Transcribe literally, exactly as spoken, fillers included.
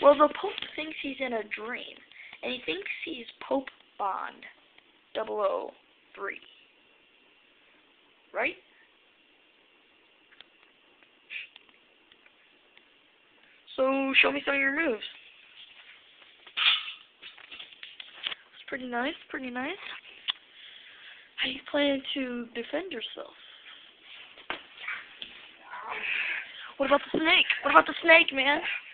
Well, the Pope thinks he's in a dream, and he thinks he's Pope Bond, double oh three. Right? So, show me some of your moves. It's pretty nice, pretty nice. How do you plan to defend yourself? What about the snake? What about the snake, man?